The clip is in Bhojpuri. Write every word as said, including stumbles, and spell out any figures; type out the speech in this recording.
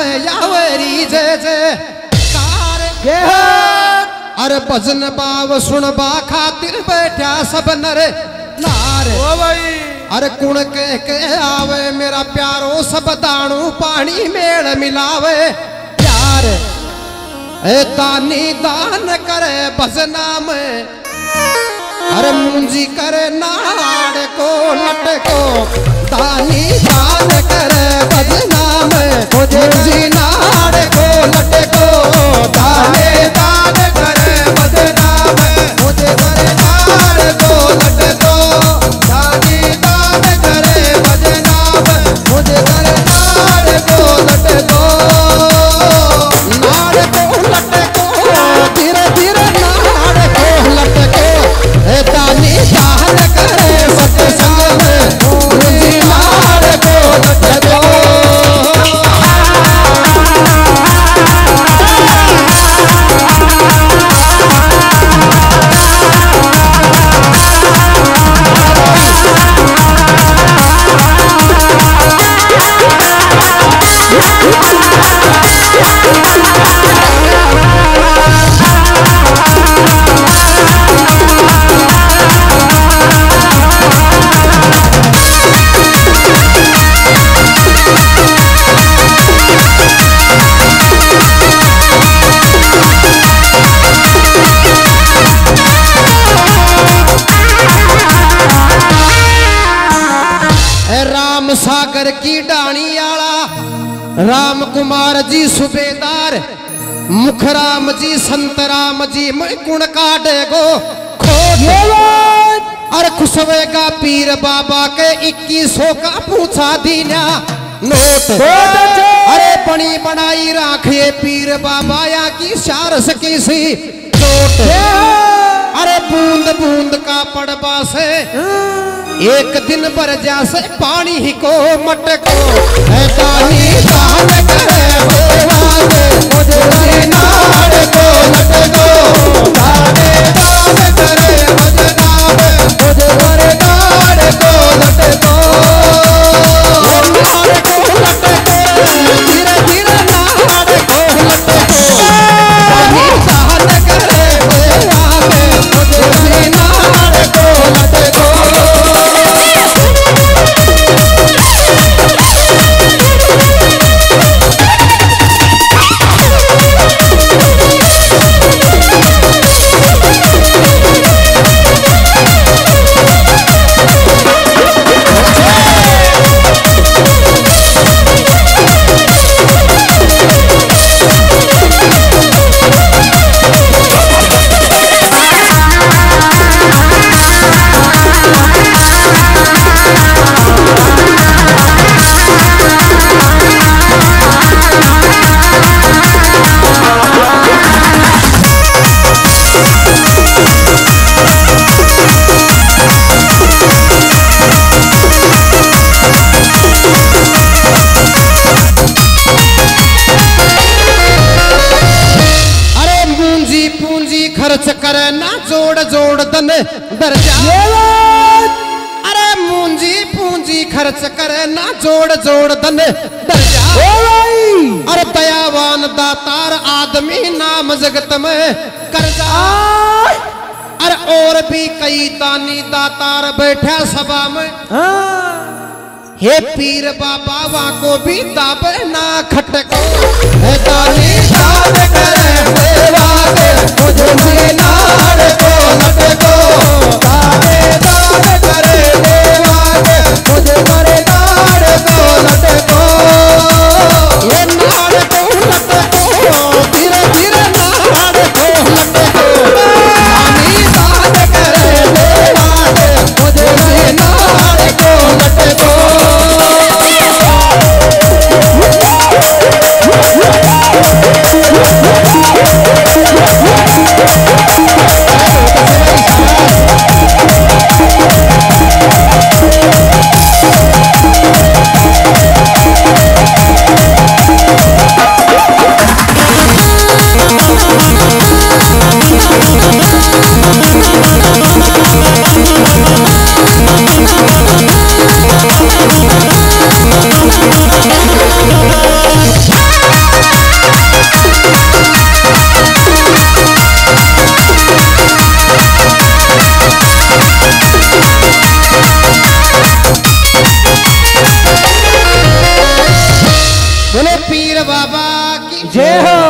यावेरी जय जय कार। अरे भजन बाव सुनबा खातिर बैठा सब नर नार। ओ भाई अरे कुण कह के आवे मेरा प्यारो सब दाणू पानी मेल मिलावे प्यार। ए दानी दान करे भजना में अरे मुंजी करे नाड़ को लटको। दानी दान करे भजना में मुंजी नाड़ को लटको। दानी दान करे भजना में मुझे करे नाड़ को लटको। दानी दान करे भजना में मुझे करे नाड़ को लटको। नाड़ को लटको धीरे धीरे नाड़ को लटको। दानी दान करे सत्संग में मुझे नाड़ को लटको। सागर की डाणी आला राम कुमार जी सुबेदार मुखराम जी संतराम जी मैं गुण काटे गो खोट। अरे खुशवेगा पीर बाबा के इक्कीसों का पूछा दीना नोट। अरे बनी बनाई राखिए पीर बाबा या की सारस की सी चोट। अरे बूंद बूंद का पड़बा से एक दिन भर जासे पानी ही को मटको। दानी दान करे मुझे नाड़ को लटको। दानी दान करे भजना में मुझे करे नाड़ को लटको। नाड़ को लटको धीरे धीरे नाड़ को लटको। दानी दान करे मुझे नाड़ को लटको। खर्च करे ना जोड़ जोड़ दन दर्जा। अरे मूंजी पूंजी खर्च करे ना जोड़ जोड़ दन दर्जा। अरे दयावान दातार आदमी नाम जगत में कर्जा। अरे और भी कई दानी दातार बैठा सभा में। हे पीर बाबा वा को भी दाबे ना खटको। दानी दान करे देवा के मुझे नाड़ को लटको। दानी दान करे देवा के मुझे करे नाड़ को लटको। ये नाड़ को लटको धीरे धीरे नाड़ को लटको। दानी दान करे देवा के मुझे नाड़ को लटको। जय हो।